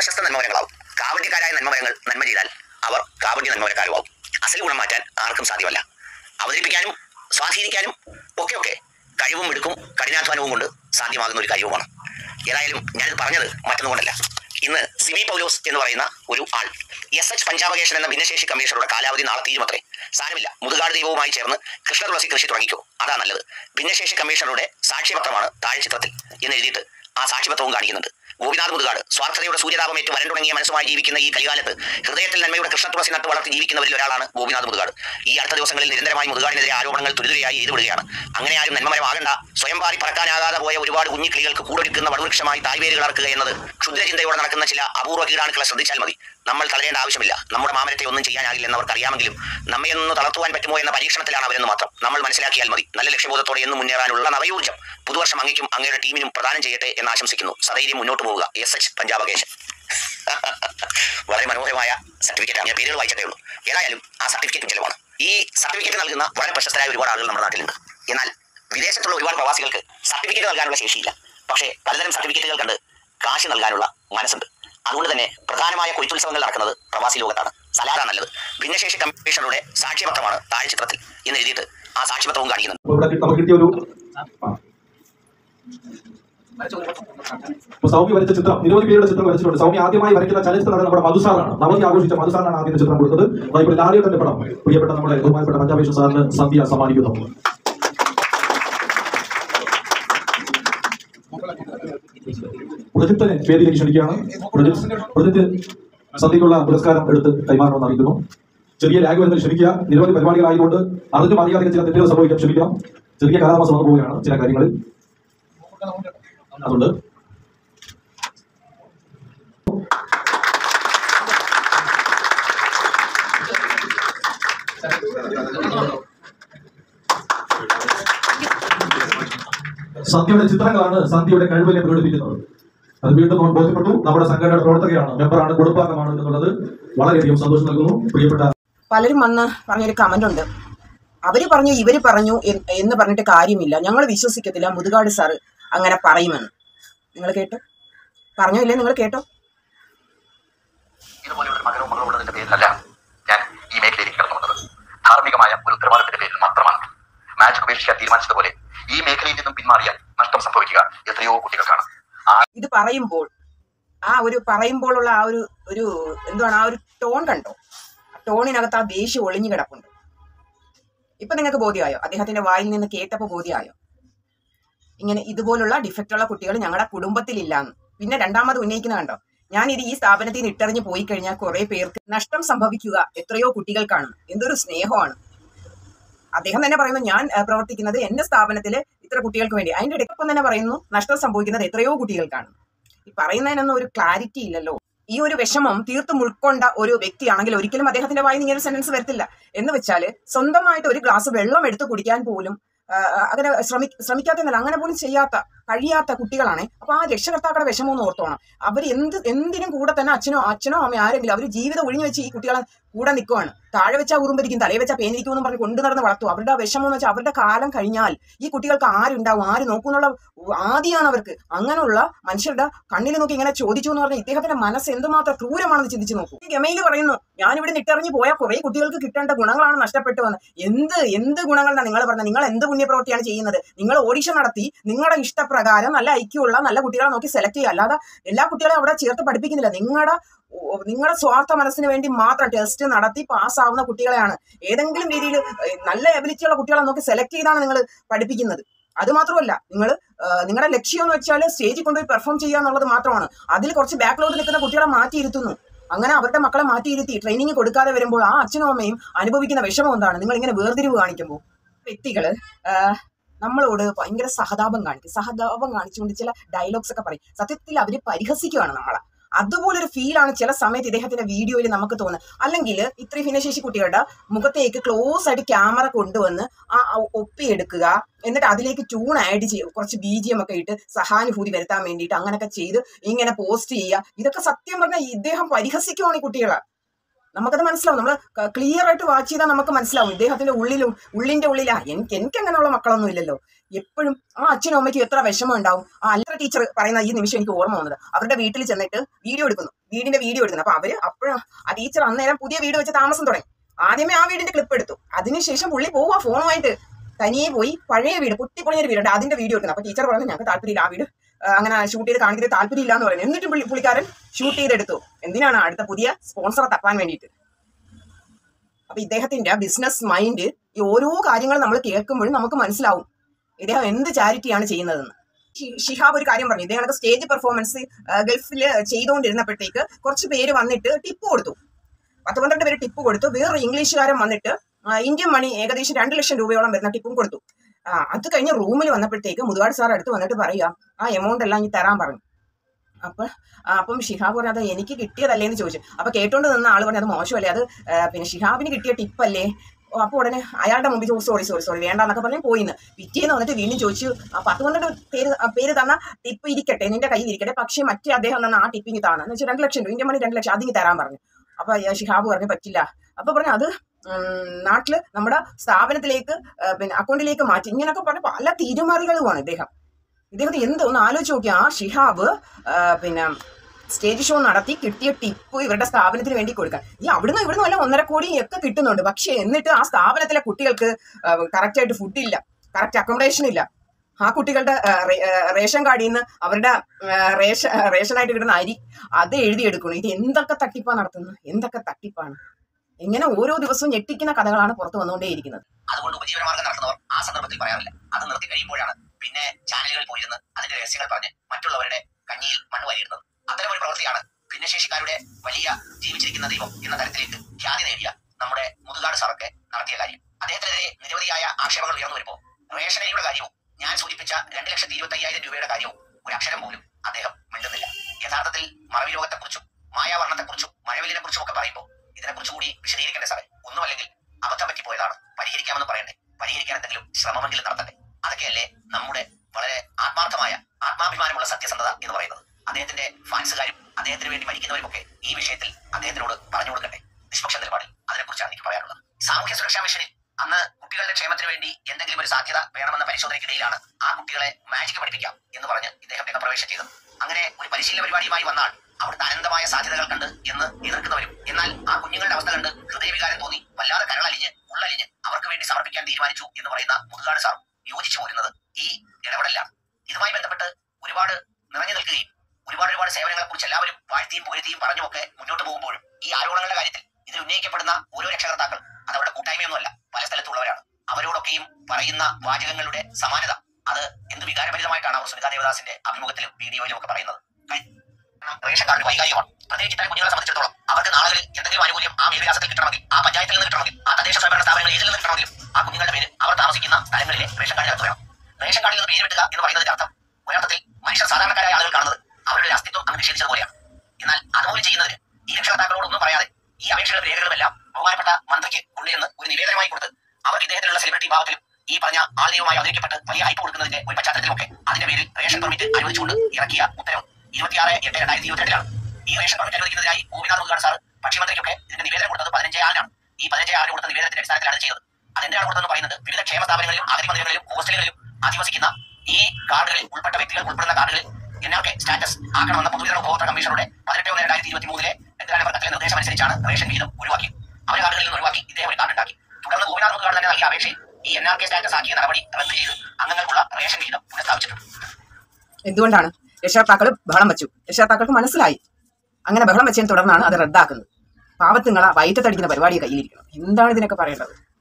പ്രശസ്ത നന്മമരങ്ങളാവും. കാപട്യക്കാരായ നന്മമരങ്ങൾ നന്മ ചെയ്താൽ അവർ കാപട്യ നന്മമരക്കാരുമാവും. അസൽ ഗുണം മാറ്റാൻ ആർക്കും സാധ്യമല്ല. അവതരിപ്പിക്കാനും സ്വാധീനിക്കാനും ഒക്കെ കഴിവും എടുക്കും കഠിനാധ്വാനവും കൊണ്ട് സാധ്യമാകുന്ന ഒരു കാര്യവുമാണ്. ഏതായാലും ഞാനിത് പറഞ്ഞത് മറ്റൊന്നുകൊണ്ടല്ല. ഇന്ന് സിമി പൗലോസ് എന്ന് പറയുന്ന ഒരു ആൾ SH പഞ്ചാബകേശൻ എന്ന ഭിന്നശേഷി കമ്മീഷണറുടെ കാലാവധി നാളെ തീരുമത്രേ. സാരമില്ല, മുതുകാട് ദൈവവുമായി ചേർന്ന് കൃഷ്ണതുളസി കൃഷി തുടങ്ങിക്കോ, അതാ നല്ലത്. ഭിന്നശേഷി കമ്മീഷണറുടെ സാക്ഷ്യപത്രമാണ് താഴെ ചിത്രത്തിൽ എന്ന് എഴുതിയിട്ട് ആ സാക്ഷ്യപത്രവും കാണിക്കുന്നുണ്ട്. ഗോപിനാഥ് മുതുകാട് സ്വാർത്ഥതയുടെ സൂര്യതാപമേറ്റ് വരണ്ടുണങ്ങിയ മനസ്സുമായി ജീവിക്കുന്ന ഈ കലികാലത്ത് ഹൃദയത്തിൽ നന്മയുടെ കൃഷ്ണതുളസി നട്ട് വളർത്തി ജീവിക്കുന്നവരിൽ ഒരാളാണ് ഗോപിനാഥ് മുതുകാട്. ഈ അടുത്ത ദിവസങ്ങളിൽ നിരന്തരമായി മുതുകാടിനെതിരെ ആരോപണങ്ങൾ തുരിതുരയായി എഴുതുവിടുകയാണ്. അങ്ങനെ ആരും നന്മമരമാകണ്ട, സ്വയം പാറി പറക്കാനാകാതെ പോയ ഒരുപാട് കുഞ്ഞിക്കിളികൾക്ക് കൂടൊരുക്കുന്ന വടുവൃക്ഷമായി തായ്വേരുകൾ ഇറക്കുക എന്നത് ക്ഷുദ്രചിന്തയോടെ നടക്കുന്ന ചില അപൂർവ കീടാണുക്കളെ ശ്രദ്ധിച്ചാൽ മതി. നമ്മൾ തളരേണ്ട ആവശ്യമില്ല. നമ്മുടെ മാമരത്തെ ഒന്നും ചെയ്യാനാകില്ലെന്ന് അവർക്ക് അറിയാമെങ്കിലും നമ്മയൊന്ന് തളർത്തുവാൻ പറ്റുമോ എന്ന പരീക്ഷണത്തിലാണ് അവരെന്ന് മാത്രം നമ്മൾ മനസ്സിലാക്കിയാൽ മതി. നല്ല ലക്ഷ്യബോധത്തോടെ എന്നും മുന്നേറാനുള്ള നവയോർജ്ജം പുതുവർഷം അങ്ങേക്കും അങ്ങയുടെ ടീമിനും പ്രദാനം ചെയ്യട്ടെ എന്ന് ആശംസിക്കുന്നു. സധൈര്യം മുന്നോട്ട് പോവുക. SH പഞ്ചാബകേശൻ. വളരെ മനോഹരമായ സർട്ടിഫിക്കറ്റാണ്. ഞാൻ പേരുകൾ വായിച്ചതേ ഉള്ളൂ. ഏതായാലും ആ സർട്ടിഫിക്കറ്റും ചിലവാണ്. ഈ സർട്ടിഫിക്കറ്റ് നൽകുന്ന വളരെ പ്രശസ്തരായ ഒരുപാട് ആളുകൾ നമ്മുടെ നാട്ടിലുണ്ട്. എന്നാൽ വിദേശത്തുള്ള ഒരുപാട് പ്രവാസികൾക്ക് സർട്ടിഫിക്കറ്റ് നൽകാനുള്ള ശേഷിയില്ല. പക്ഷേ പലതരം സർട്ടിഫിക്കറ്റുകൾ കണ്ട് കാശ് നൽകാനുള്ള മനസ്സുണ്ട്. അതുകൊണ്ട് തന്നെ പ്രധാനമായ കൊയ്ത്തുത്സവങ്ങൾ നടക്കുന്നത് പ്രവാസി ലോകത്താണ്. സലാറാണ് നല്ലത്. ഭിന്നശേഷി കമ്മീഷണറുടെ സാക്ഷ്യപത്രമാണ് താഴെ ചിത്രത്തിൽ എന്ന് എഴുതിയിട്ട് ആ സാക്ഷ്യപത്രവും കാണിക്കുന്നത്. സൗമ്യ വരച്ച ചിത്രം നിരവധി പേരുടെ ചിത്രം വരച്ചിട്ടുണ്ട്. സൗമ്യ ആദ്യമായി വരയ്ക്കുന്ന ചലച്ചിത്ര നടൻ നമ്മുടെ മധുസാറാണ്. നവതി ആഘോഷിച്ച മധുസാറിനാണ് ആദ്യം ചിത്രം കൊടുത്തത്. ഇപ്പോൾ ലാലേട്ടന്റെ പടം പ്രിയപ്പെട്ട നമ്മുടെ ബഹുമാനപ്പെട്ട പഞ്ചാബേശ്വർ സാറിന് സന്ധ്യ സമ്മാനിക്കുന്നു. പ്രജിത്തിനെ വേദിയിലേക്ക് ക്ഷണിക്കുകയാണ്. പ്രജിത്ത് സന്ധ്യക്കുള്ള പുരസ്കാരം എടുത്ത് കൈമാറണമെന്ന് അറിയിക്കുന്നു. ചെറിയ ലാഗ് വരുന്നതിൽ ക്ഷമിക്കുക. നിരവധി പരിപാടികളായതുകൊണ്ട് അറിഞ്ഞും അറിയാതെ ചില തെറ്റുകൾ സംഭവിക്കാൻ ക്ഷമിക്കണം. ചെറിയ കാലതാമസം വന്നു പോവുകയാണ് ചില കാര്യങ്ങളിൽ. അതുകൊണ്ട് സന്ധ്യയുടെ ചിത്രങ്ങളാണ് സന്ധ്യയുടെ കഴിവിനെ പ്രകടിപ്പിക്കുന്നത്. അത് വീണ്ടും നമുക്ക് ബോധ്യപ്പെട്ടു. നമ്മുടെ സംഘടനയുടെ പ്രവർത്തകയാണ്, മെമ്പറാണ്, കുടുംബാംഗമാണ് എന്നുള്ളത് വളരെയധികം സന്തോഷം നൽകുന്നു. പ്രിയപ്പെട്ട പലരും വന്ന് പറഞ്ഞൊരു കമന്റ് ഉണ്ട്. അവര് പറഞ്ഞു ഇവര് പറഞ്ഞു എന്ന് പറഞ്ഞിട്ട് കാര്യമില്ല, ഞങ്ങൾ വിശ്വസിക്കത്തില്ല മുതുകാട് സാറ് അങ്ങനെ പറയുമെന്ന്. നിങ്ങൾ കേട്ടോ? പറഞ്ഞോ ഇല്ലേ? നിങ്ങൾ കേട്ടോ? ഇതുപോലെയുള്ള മകനോ മകളോ ഉള്ളതിന്റെ പേരിലല്ല ഞാൻ ഈ മേഖലയിലേക്ക് കടന്നു വന്നത്. ധാർമ്മികമായ ഒരു ഉത്തരവാദിത്തത്തിന്റെ പേരിൽ മാത്രമാണ്. മാച്ച് ഉപേക്ഷിക്കാൻ തീരുമാനിച്ചതുപോലെ ഈ മേഖലയിൽ നിന്നും പിന്മാറിയാൽ നഷ്ടം സംഭവിക്കുക എത്രയോ കുട്ടികൾക്കാണ്. ഇത് പറയുമ്പോഴുള്ള ആ ഒരു എന്താണ് ആ ഒരു ടോൺ കണ്ടോ? ടോണിനകത്ത് ആ ദേഷ്യം ഒളിഞ്ഞു കിടപ്പുണ്ട്. ഇപ്പൊ നിങ്ങൾക്ക് ബോധ്യമായോ? അദ്ദേഹത്തിന്റെ വായിൽ നിന്ന് കേട്ടപ്പോ ബോധ്യമായോ ഇങ്ങനെ ഇതുപോലുള്ള ഡിഫക്റ്റുള്ള കുട്ടികൾ ഞങ്ങളുടെ കുടുംബത്തിലില്ലാന്ന്? പിന്നെ രണ്ടാമത് ഉന്നയിക്കുന്ന കണ്ടോ? ഞാനിത് ഈ സ്ഥാപനത്തിൽ നിന്ന് ഇട്ടെറിഞ്ഞ് പോയി കഴിഞ്ഞാൽ കുറെ പേർക്ക് നഷ്ടം സംഭവിക്കുക എത്രയോ കുട്ടികൾക്കാണ്. എന്തൊരു സ്നേഹമാണ്. അദ്ദേഹം തന്നെ പറയുന്നു ഞാൻ പ്രവർത്തിക്കുന്നത് എന്റെ സ്ഥാപനത്തിലെ ഇത്ര കുട്ടികൾക്ക് വേണ്ടി. അതിന്റെ ഇടയ്ക്കൊപ്പം തന്നെ പറയുന്നു നഷ്ടം സംഭവിക്കുന്നത് എത്രയോ കുട്ടികൾക്കാണ്. ഈ പറയുന്നതിനൊന്നും ഒരു ക്ലാരിറ്റി ഇല്ലല്ലോ. ഈ ഒരു വിഷമം തീർത്തും ഉൾക്കൊണ്ട ഒരു വ്യക്തിയാണെങ്കിൽ ഒരിക്കലും അദ്ദേഹത്തിന്റെ വായിൽ ഇങ്ങനെ ഒരു സെന്റൻസ് വരത്തില്ല. എന്ന് വെച്ചാൽ സ്വന്തമായിട്ട് ഒരു ഗ്ലാസ് വെള്ളം എടുത്ത് കുടിക്കാൻ പോലും അങ്ങനെ ശ്രമിക്കാത്തല്ല, അങ്ങനെ പോലും കഴിയാത്ത കുട്ടികളാണ്. അപ്പൊ ആ രക്ഷകർത്താക്കളുടെ വിഷമം ഒന്ന് ഓർത്തോണം. അവർ എന്തിനും കൂടെ തന്നെ അച്ഛനോ അമ്മയോ ആരെങ്കിലും അവർ ജീവിതം ഒഴിഞ്ഞു വെച്ച് ഈ കുട്ടികളെ കൂടെ നിൽക്കുവാണ്. താഴെ വെച്ചാൽ ഉറുമ്പിരിക്കും, തലയെ വെച്ചാൽ പേനിരിക്കും എന്ന് പറഞ്ഞ് കൊണ്ടു നടന്ന് വളർത്തും. അവരുടെ വിഷമം എന്ന് വെച്ചാൽ അവരുടെ കാലം കഴിഞ്ഞാൽ ഈ കുട്ടികൾക്ക് ആരുണ്ടാവും, ആര് നോക്കുന്നുള്ള ആദിയാണ് അവർക്ക്. അങ്ങനെയുള്ള മനുഷ്യരുടെ കണ്ണിൽ നോക്കി ഇങ്ങനെ ചോദിച്ചു എന്ന് പറഞ്ഞാൽ ഇദ്ദേഹത്തിന്റെ മനസ്സ് എന്തുമാത്രം ക്രൂരമാണെന്ന് ചിന്തിച്ചു നോക്കൂ. ഈ ഗമയിൽ പറയുന്നു ഞാനിവിടെ നിട്ടിറങ്ങി പോയാൽ കുറെ കുട്ടികൾക്ക് കിട്ടേണ്ട ഗുണങ്ങളാണ് നഷ്ടപ്പെട്ടു വന്ന്. എന്ത് ഗുണങ്ങളാണ് നിങ്ങൾ പറഞ്ഞത്? നിങ്ങൾ എന്ത് പുണ്യപ്രവൃത്തിയാണ് ചെയ്യുന്നത്? നിങ്ങൾ ഓഡിഷൻ നടത്തി നിങ്ങളുടെ ഇഷ്ടപ്രകാരം നല്ല ഐക്യമുള്ള നല്ല കുട്ടികളെ നോക്കി സെലക്ട് ചെയ്യുക. അല്ലാതെ എല്ലാ കുട്ടികളെയും അവിടെ ചേർത്ത് പഠിപ്പിക്കുന്നില്ല. നിങ്ങളുടെ സ്വാർത്ഥ മനസ്സിന് വേണ്ടി മാത്രം ടെസ്റ്റ് നടത്തി പാസ്സാവുന്ന കുട്ടികളെയാണ് ഏതെങ്കിലും രീതിയിൽ നല്ല എബിലിറ്റിയുള്ള കുട്ടികളെ നോക്കി സെലക്ട് ചെയ്താണ് നിങ്ങൾ പഠിപ്പിക്കുന്നത്. അത് മാത്രമല്ല നിങ്ങളുടെ ലക്ഷ്യം എന്ന് വെച്ചാൽ സ്റ്റേജിൽ കൊണ്ടുപോയി പെർഫോം ചെയ്യുക എന്നുള്ളത് മാത്രമാണ്. അതിൽ കുറച്ച് ബാക്ക്ലോഡിൽ നിൽക്കുന്ന കുട്ടികളെ മാറ്റിയിരുത്തുന്നു. അങ്ങനെ അവരുടെ മക്കളെ മാറ്റിയിരുത്തി ട്രെയിനിങ് കൊടുക്കാതെ വരുമ്പോൾ ആ അച്ഛനും അമ്മയും അനുഭവിക്കുന്ന വിഷമം എന്താണ്? നിങ്ങൾ ഇങ്ങനെ വേർതിരിവ് കാണിക്കുമ്പോൾ വ്യക്തികള് നമ്മളോട് ഭയങ്കര സഹതാപം കാണിച്ചുകൊണ്ട് ചില ഡയലോഗ്സ് ഒക്കെ പറയും. സത്യത്തിൽ അവര് പരിഹസിക്കുകയാണ് നമ്മളെ. അതുപോലൊരു ഫീലാണ് ചില സമയത്ത് ഇദ്ദേഹത്തിന്റെ വീഡിയോയിൽ നമുക്ക് തോന്നുന്നത്. അല്ലെങ്കിൽ ഇത്രയും ഭിന്നശേഷി കുട്ടികളുടെ മുഖത്തേക്ക് ക്ലോസ് ആയിട്ട് ക്യാമറ കൊണ്ടുവന്ന് ഒപ്പിയെടുക്കുക, എന്നിട്ട് അതിലേക്ക് ട്യൂൺ ആഡ് ചെയ്യുക, കുറച്ച് BGM ഒക്കെ ഇട്ട് സഹാനുഭൂതി വരുത്താൻ വേണ്ടിയിട്ട് അങ്ങനെയൊക്കെ ചെയ്ത് ഇങ്ങനെ പോസ്റ്റ് ചെയ്യുക. ഇതൊക്കെ സത്യം പറഞ്ഞാൽ ഇദ്ദേഹം പരിഹസിക്കുവാണ് ഈ കുട്ടികളെ. നമുക്കത് മനസ്സിലാവും. നമ്മൾ ക്ലിയർ ആയിട്ട് വാച്ച് ചെയ്താൽ നമുക്ക് മനസ്സിലാവും ഇദ്ദേഹത്തിന്റെ ഉള്ളിന്റെ ഉള്ളിലാ എനിക്ക് അങ്ങനെയുള്ള മക്കളൊന്നും ഇല്ലല്ലോ. എപ്പോഴും ആ അച്ഛനും അമ്മയ്ക്കും എത്ര വിഷമം ഉണ്ടാവും. ആ അല്ലറ ടീച്ചർ പറയുന്ന ഈ നിമിഷം എനിക്ക് ഓർമ്മ വന്നത്, അവരുടെ വീട്ടിൽ ചെന്നിട്ട് വീടിന്റെ വീഡിയോ എടുക്കുന്നു. അപ്പൊ അവര് അപ്പോഴും ആ ടീച്ചർ അന്നേരം പുതിയ വീട് വെച്ച് താമസം തുടങ്ങി. ആദ്യമേ ആ വീടിന്റെ ക്ലിപ്പ് എടുത്തു. അതിനുശേഷം പുള്ളി പോവുക ഫോണുമായിട്ട് തനിയെ പോയി പഴയ വീട് പൊട്ടിപ്പൊളിഞ്ഞൊരു വീടുണ്ട്, അതിന്റെ വീഡിയോ എടുക്കുന്നു. അപ്പൊ ടീച്ചർ പറഞ്ഞു ഞങ്ങൾക്ക് താല്പര്യമില്ല, ആ വീട് അങ്ങനെ ഷൂട്ട് ചെയ്ത് കാണിക്കുന്നത് താല്പര്യമില്ല എന്ന് പറയുന്നത്. എന്നിട്ടും പുള്ളിക്കാരൻ ഷൂട്ട് ചെയ്തെടുത്തു. എന്തിനാണ്? അടുത്ത പുതിയ സ്പോൺസറെ തപ്പാൻ വേണ്ടിയിട്ട്. അപ്പൊ ഇദ്ദേഹത്തിന്റെ ബിസിനസ് മൈൻഡ് ഈ ഓരോ കാര്യങ്ങളും നമ്മൾ കേൾക്കുമ്പോഴും നമുക്ക് മനസ്സിലാവും ഇദ്ദേഹം എന്ത് ചാരിറ്റിയാണ് ചെയ്യുന്നതെന്ന്. ഷിഹാബ് ഒരു കാര്യം പറഞ്ഞു, ഇദ്ദേഹം സ്റ്റേജ് പെർഫോമൻസ് ഗൾഫിൽ ചെയ്തുകൊണ്ടിരുന്നപ്പോഴത്തേക്ക് കുറച്ച് പേര് വന്നിട്ട് ടിപ്പ് കൊടുത്തു. 12 പേര് ടിപ്പ് കൊടുത്തു. വേറൊരു ഇംഗ്ലീഷുകാരൻ വന്നിട്ട് ഇന്ത്യൻ മണി ഏകദേശം 2 ലക്ഷം രൂപയോളം വരുന്ന ടിപ്പും കൊടുത്തു. അത് കഴിഞ്ഞ് റൂമിൽ വന്നപ്പോഴത്തേക്ക് മുതുകാട് സാർ അടുത്ത് വന്നിട്ട് പറയുക ആ എമൗണ്ട് എല്ലാം ഇനി തരാൻ പറഞ്ഞു. അപ്പം ഷിഹാബ് പറഞ്ഞു അത് എനിക്ക് കിട്ടിയതല്ലേ എന്ന് ചോദിച്ചു. അപ്പൊ കേട്ടോണ്ട് നിന്ന ആള് പറഞ്ഞു അത് മോശമല്ലേ, അത് പിന്നെ ഷിഹാബിന് കിട്ടിയ ടിപ്പല്ലേ. അപ്പോൾ ഉടനെ അയാളുടെ മുമ്പിൽ സോറി വേണ്ടെന്നൊക്കെ പറഞ്ഞ് പോയിന്ന്. പിറ്റേന്ന് വന്നിട്ട് വീണ്ടും ചോദിച്ചു 12 പേര് തന്ന ടിപ്പ് ഇരിക്കട്ടെ, നിന്റെ കയ്യിൽ ഇരിക്കട്ടെ, പക്ഷേ മറ്റേ അദ്ദേഹം തന്ന ആ ടിപ്പിങ് താന്ന് എന്ന് വെച്ചാൽ 2 ലക്ഷം രൂപ, ഇന്ത്യൻ മണി 2 ലക്ഷം അതിന് തരാൻ പറഞ്ഞു. അപ്പൊ ഷിഹാബ് പറഞ്ഞു പറ്റില്ല. അപ്പൊ പറഞ്ഞു അത് നാട്ടില് നമ്മുടെ സ്ഥാപനത്തിലേക്ക് പിന്നെ അക്കൗണ്ടിലേക്ക് മാറ്റി, ഇങ്ങനൊക്കെ പറഞ്ഞ പല തിരുമറികളുമാണ് ഇദ്ദേഹത്തെ എന്തോന്ന് ആലോചിച്ച് നോക്കി. ആ ഷിഹാബ് പിന്നെ സ്റ്റേജ് ഷോ നടത്തി കിട്ടിയ ടിപ്പ് ഇവരുടെ സ്ഥാപനത്തിന് വേണ്ടി കൊടുക്കാൻ ഈ അവിടുന്ന് ഇവിടുന്ന് വല്ല 1.5 കോടി ഒക്കെ കിട്ടുന്നുണ്ട്. പക്ഷെ എന്നിട്ട് ആ സ്ഥാപനത്തിലെ കുട്ടികൾക്ക് കറക്റ്റായിട്ട് ഫുഡില്ല, കറക്റ്റ് അക്കോമഡേഷൻ ഇല്ല. ആ കുട്ടികളുടെ റേഷൻ കാർഡിൽ നിന്ന് അവരുടെ റേഷനായിട്ട് കിട്ടുന്ന അരി അത് എഴുതിയെടുക്കണം. ഇത് എന്തൊക്കെ തട്ടിപ്പാണ് നടത്തുന്നത്, എന്തൊക്കെ തട്ടിപ്പാണ്. ഇങ്ങനെ ഓരോ ദിവസവും ഞെട്ടിക്കുന്ന കഥകളാണ് പുറത്തു വന്നുകൊണ്ടേയിരിക്കുന്നത്. അതുകൊണ്ട് ഉപജീവനമാർഗം നടത്തുന്നവർ ആ സന്ദർഭത്തിൽ പറയാറില്ല. അത് നിർത്തി കഴിയുമ്പോഴാണ് പിന്നെ ചാനലുകളിൽ പോയിരുന്ന് അതിന്റെ രഹസ്യങ്ങൾ പറഞ്ഞ് മറ്റുള്ളവരുടെ കഞ്ഞിയിൽ മണ്ണ് വരിയിടുന്നത്. അത്തരമൊരു പ്രവൃത്തിയാണ് ഭിന്നശേഷിക്കാരുടെ വലിയ ജീവിച്ചിരിക്കുന്ന ദൈവം എന്ന തരത്തിലേക്ക് ഖ്യാതി നേടിയ നമ്മുടെ മുതുകാട് സാറൊക്കെ നടത്തിയ കാര്യം. അദ്ദേഹത്തിനെതിരെ നിരവധിയായ ആക്ഷേപങ്ങൾ ഉയർന്നു വരുമ്പോൾ റേഷനരിയുടെ കാര്യവും ഞാൻ സൂചിപ്പിച്ച 2,25,000 രൂപയുടെ കാര്യവും ഒരു അക്ഷരം പോലും അദ്ദേഹം മിണ്ടുന്നില്ല. യഥാർത്ഥത്തിൽ മറവി രോഗത്തെക്കുറിച്ചും മായാവർണ്ണത്തെക്കുറിച്ചും മഴവിലിനെ കുറിച്ചും ഒക്കെ പറയുമ്പോൾ ഇതിനെക്കുറിച്ച് കൂടി വിശദീകരിക്കേണ്ട സമയം. ഒന്നുമല്ലെങ്കിൽ അബദ്ധം പറ്റിപ്പോയതാണ്, പരിഹരിക്കാമെന്ന് പറയണ്ടേ, പരിഹരിക്കാൻ എന്തെങ്കിലും ശ്രമമെങ്കിലും നടത്തണ്ടേ. അതൊക്കെയല്ലേ നമ്മുടെ വളരെ ആത്മാർത്ഥമായ ആത്മാഭിമാനമുള്ള സത്യസന്ധത എന്ന് പറയുന്നത്. അദ്ദേഹത്തിന്റെ ഫാൻസുകാരും അദ്ദേഹത്തിന് വേണ്ടി മരിക്കുന്നവരുമൊക്കെ ഈ വിഷയത്തിൽ അദ്ദേഹത്തിനോട് പറഞ്ഞു കൊടുക്കട്ടെ നിഷ്പക്ഷ നിലപാടിൽ. അതിനെക്കുറിച്ചാണ് എനിക്ക് പറയാനുള്ളത്. സാമൂഹ്യ സുരക്ഷാ മിഷനിൽ അന്ന് കുട്ടികളുടെ ക്ഷേമത്തിന് വേണ്ടി എന്തെങ്കിലും ഒരു സാധ്യത വേണമെന്ന പരിശോധനയ്ക്കിടയിലാണ് ആ കുട്ടികളെ മാജിക് പഠിപ്പിക്കാം എന്ന് പറഞ്ഞ് ഇദ്ദേഹം രംഗപ്രവേശം ചെയ്തത്. അങ്ങനെ ഒരു പരിശീലന പരിപാടിയുമായി വന്നാൽ അവിടുത്തെ അനന്തമായ സാധ്യതകൾ കണ്ട് എന്ന് എതിർക്കുന്നവരും, എന്നാൽ ആ കുഞ്ഞുങ്ങളുടെ അവസ്ഥ കണ്ട് ഹൃദയവികാരം തോന്നി വല്ലാതെ കരളലിഞ്ഞ് ഉള്ളലിഞ്ഞ് അവർക്ക് വേണ്ടി സമർപ്പിക്കാൻ തീരുമാനിച്ചു എന്ന് പറയുന്ന മുതുകാട് സാർ യോജിച്ചു പോരുന്നത് ഈ ഇടപെടലാണ്. ഇതുമായി ബന്ധപ്പെട്ട് ഒരുപാട് നിറഞ്ഞു നിൽക്കുകയും ഒരുപാട് സേവനങ്ങളെ കുറിച്ച് എല്ലാവരും വാഴ്ത്തിയും പുകഴ്ത്തിയും പറഞ്ഞുമൊക്കെ മുന്നോട്ട് പോകുമ്പോഴും ഈ ആരോപണങ്ങളുടെ കാര്യത്തിൽ ഇതിൽ ഉന്നയിക്കപ്പെടുന്ന ഓരോ രക്ഷകർത്താക്കൾ അത് അവരുടെ കൂട്ടായ്മയൊന്നുമല്ല, പല സ്ഥലത്തുള്ളവരാണ്. അവരോടൊക്കെയും പറയുന്ന വാചകങ്ങളുടെ സമാനത അത് എന്ത് വികാരഭരിതമായിട്ടാണ് അവർ സുനിതാ ദേവദാസിന്റെ അഭിമുഖത്തിലും വീഡിയോയിലും ഒക്കെ പറയുന്നത്. റേഷൻ കാർഡ് വൈകാരികമാണ്. പ്രത്യേകിച്ച് ഇത്തരം കുഞ്ഞുങ്ങളെ സംബന്ധിച്ചിടത്തോളം അവർക്ക് നാളുകളിൽ എന്തെങ്കിലും ആനുകൂല്യം ആ മേൽവിലാസത്തിൽ കിട്ടണമെങ്കിൽ, ആ പഞ്ചായത്തിൽ നിന്ന് കിട്ടണമെങ്കിൽ, ആ തദ്ദേശ സ്വയംഭരണ സ്ഥാപനങ്ങളിൽ ഏതിൽ നിന്ന് കിട്ടണമെങ്കിൽ ആ കുഞ്ഞുങ്ങളുടെ പേര് അവർ താമസിക്കുന്ന സ്ഥലങ്ങളിലെ റേഷൻ കാർഡിൽ അകത്ത് വേണം. റേഷൻ കാർഡിൽ നിന്ന് പേര് വിട്ടുക എന്ന് പറയുന്നതിന്റെ അർത്ഥം ഒരർത്ഥത്തിൽ മനുഷ്യർ സാധാരണക്കാരായ ആളുകൾ കാണുന്നത് അവരുടെ അസ്തിത്വം അങ്ങ് നിഷേധിച്ചതുപോലെയാണ്. എന്നാൽ അതുപോലെ ചെയ്യുന്നതിന് ഈ രക്ഷകർത്താക്കളോടൊന്നും പറയാതെ ഈ അപേക്ഷകളുടെ രേഖകളുമെല്ലാം ബഹുമാനപ്പെട്ട മന്ത്രിക്ക് കൊണ്ടുവന്ന് ഒരു നിവേദനമായി കൊടുത്ത് അവർക്ക് ഇദ്ദേഹത്തിലുള്ള സെലിബ്രിറ്റി ഭാവത്തിലും ഈ പറഞ്ഞ ആൾദൈവമായി അവതരിക്കപ്പെട്ട് വലിയ ഹൈപ്പ് കൊടുക്കുന്നതിന്റെ ഒരു പശ്ചാത്തലത്തിലൊക്കെ അതിന്റെ പേരിൽ റേഷൻ പെർമിറ്റ് അനുവദിച്ചുകൊണ്ട് ഇറക്കിയ ഉത്തരവ് 26/8/2022 ഈ റേഷൻ പെർമിറ്റ് അനുവദിക്കുന്നതിനായി ഗോപിനാഥ് മുതുകാട് സാർ ഭക്ഷ്യമന്ത്രിക്കൊക്കെ ഇതിന്റെ നിവേദനം കൊടുത്തത് 15/6 ഈ 15/6 കൊടുത്ത നിവേദനത്തിന്റെ അടിസ്ഥാനത്തിലാണ് ചെയ്തത്. അതെന്താണ് കൊടുത്തതെന്ന് പറയുന്നത് വിവിധ ക്ഷേമ സ്ഥാപനങ്ങളിലും ആരോഗ്യ മന്ദിരങ്ങളിലും ഹോസ്റ്റലുകളിലും അധിവസിക്കുന്ന ഈ കാർഡുകളിൽ ഉൾപ്പെട്ട വ്യക്തികൾ ഉൾപ്പെടുന്ന കാർഡുകളിൽ NRK സ്റ്റാറ്റസ് ആക്കണമെന്ന പൊതുവിതരണ ഉപഭോക്തൃ കമ്മീഷണറുടെ 18/2023 എത്ര നമ്പർ കത്തിലെ നിർദ്ദേശം അനുസരിച്ചാണ് റേഷൻ വിഹിതം ഒഴിവാക്കിയത്. അവരുടെ കാർഡുകളിൽ നിന്ന് ഒഴിവാക്കി ഇദ്ദേഹം ഒരു കാർഡ് ഉണ്ടാക്കി. തുടർന്ന് ഗോപിനാഥ് മുതുകാട് തന്നെ നൽകിയ അപേക്ഷയിൽ ഈ NRK സ്റ്റാറ്റസ് ആക്കിയ നടപടി റദ്ദ് ചെയ്ത് അംഗങ്ങൾക്കുള്ള റേഷൻ വിഹിതം പുനഃസ്ഥാപിച്ചിട്ടുണ്ട്. എന്തുകൊണ്ടാണ്? രക്ഷകർത്താക്കൾ ബഹളം വെച്ചു. രക്ഷകർത്താക്കൾക്ക് മനസ്സിലായി അങ്ങനെ ബഹളം വെച്ചതിനെ തുടർന്നാണ് അത് റദ്ദാക്കുന്നത്. പാവത്തുങ്ങളെ വയറ്റത്തടിക്കുന്ന പരിപാടിയെ കയ്യിലിരിക്കണം. എന്താണ് ഇതിനൊക്കെ പറയേണ്ടത്?